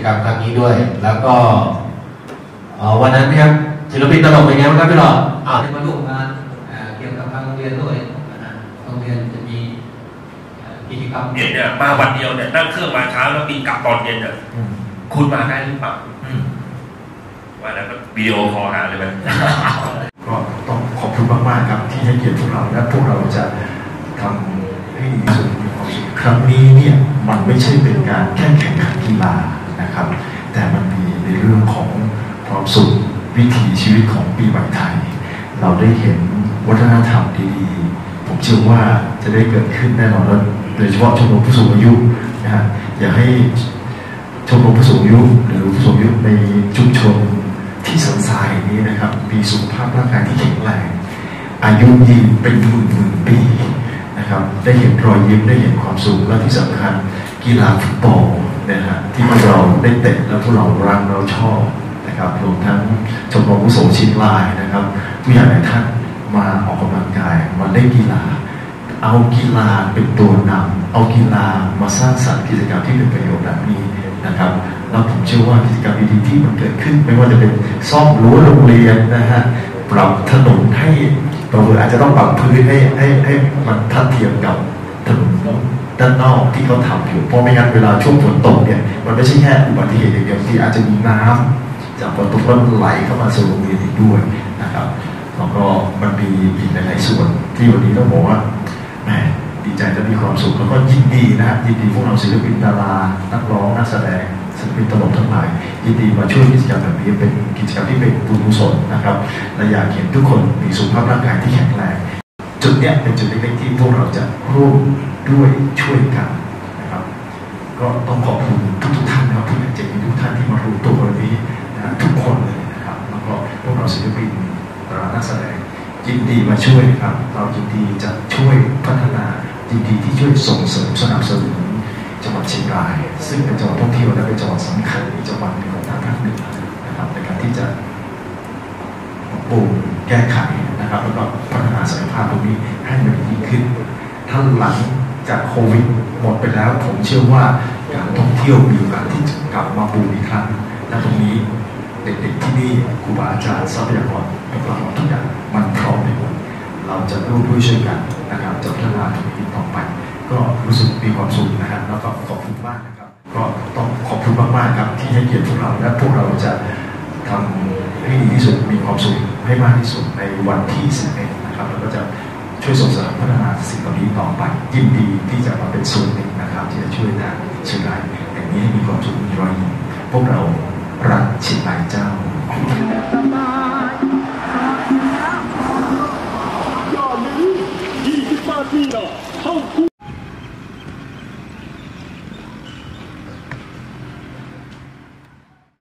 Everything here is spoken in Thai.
กรรมครั้งนี้ด้วยแล้วก็วันนั้นนะครับศิลปินตลกเป็นไงบ้างครับพี่หลอดได้มาร่วมงานเกี่ยวกับทางโรงเรียนด้วยโรงเรียนจะมีกิจกรรมเนี่ยมาวันเดียวเนี่ยนั่งเครื่องมาเช้าแล้วบินกลับตอนเย็นเนี่ยคุณมาได้หรือเปล่าว่าแล้วก็วิดีโอคอลหาเลยไหมก็ต้องขอบคุณมากๆครับที่ให้เกียรติพวกเราและพวกเราจะทำให้ดีที่สุดมีความสุขครั้งนี้เนี่ยมันไม่ใช่เป็นการแค่แข่งขันกีฬานะครับแต่มันมีในเรื่องของความสุขวิถีชีวิตของปีใหม่ไทยเราได้เห็นวัฒนธรรมดีๆผมเชื่อว่าจะได้เกิดขึ้นแน่นอนแล้วโดยเฉพาะชมรมผู้สูงอายุนะฮะอยากให้ชมรมผู้สูงอายุหรือผู้สูงอายุในชุมชนที่สันทรายนี้นะครับมีสุขภาพร่างกายที่แข็งแรงอายุยืนเป็นหมื่นปีนะครับได้เห็นรอยยิ้มได้เห็นความสุขและที่สำคัญกีฬาฟุตบอลนะฮะที่พวกเราได้เตะแล้วพวกเรารักเราชอบนะครับรวมทั้งชมรมผู้สูงชินลายนะครับผู้ใหญ่หลายท่านมาออกกำลังกายมาเล่นกีฬาเอากีฬาเป็นตัวนำเอากีฬามาสร้างสรรค์กิจกรรมที่เป็นประโยชน์แบบนี้นะครับแล้วผมเชื่อว่ากิจกรรมดีๆที่มันเกิดขึ้นไม่ว่าจะเป็นซ่อมรั้วโรงเรียนนะฮะปรับถนนให้เราอาจจะต้องปรับพื้นให้มันทัดเทียมกับถนนด้านนอกที่เขาทำอยู่เพราะไม่งั้นเวลาช่วงฝนตกเนี่ยมันไม่ใช่แค่อุบัติเหตุอย่างเดียวที่อาจจะมีน้ำจากฝนตกแล้วไหลเข้ามาสู่โรงเรียนอีกด้วยนะครับแล้วก็มันมีอีกหลายๆส่วนที่วันนี้ต้องบอกว่าแหมดีใจจะมีความสุขแล้วก็ยินดีนะครับยินดีพวกเราศิลปินดารานักร้องนักแสดงศิลปินตลกทั้งหลายยินดีมาช่วยกิจกรรมแบบนี้เป็นกิจกรรมที่เป็นบุญกุศลนะครับและอยากเห็นทุกคนมีสุขภาพร่างกายที่แข็งแรงจุดนี้เป็นจุดเล็กๆที่พวกเราจะร่วมด้วยช่วยกันนะครับก็ต้องขอบคุณทุกท่านนะครับผู้ใหญ่ใจดีทุกท่านที่มารู้ตัววันนี้นะทุกคนเลยนะครับแล้วก็พวกเราศิลปินดารานักแสดงยินดีมาช่วยครับเรายินดีจะช่วยพัฒนายินดีที่ช่วยส่งเสริมสนับสนุนจังหวัดเชียงรายซึ่งเป็นจังหวัดท่องเที่ยวและเป็นจังหวัดสำคัญอีกจังหวัดหนึ่งของทางภาคเหนือนะครับในการที่จะปรับแก้ไขนะครับแล้วก็พัฒนาศักยภาพตรงนี้ให้มันดีขึ้นถ้าหลังจากโควิดหมดไปแล้วผมเชื่อว่าการท่องเที่ยวมีโอกาสที่จะกลับมาบูมอีกครั้งและตรงนี้เด็กๆที่นี่ครูบาอาจารย์ทรัพยากรบุคลากรทุกอย่างมันพร้อมในหมดเราจะร่วมด้วยช่วยกันนะครับจะพัฒนาตรงนี้ต่อไปก็รู้สึกมีความสุขนะครับแล้วก็ขอบคุณมากนะครับก็ต้องขอบคุณมากๆครับที่ให้เกียรติพวกเราและพวกเราจะทำให้ดีที่สุดมีความสุขให้มากที่สุดในวันที่11นะครับแล้วก็จะช่วยส่งเสริมพัฒนาสิ่งเหล่านี้ต่อไปยินดีที่จะมาเป็นส่วนหนึ่งนะครับที่จะช่วยทางเชียงรายอย่างนี้ให้มีความสุขมีรอยยิ้มพวกเรารักเชียงรายเจ้า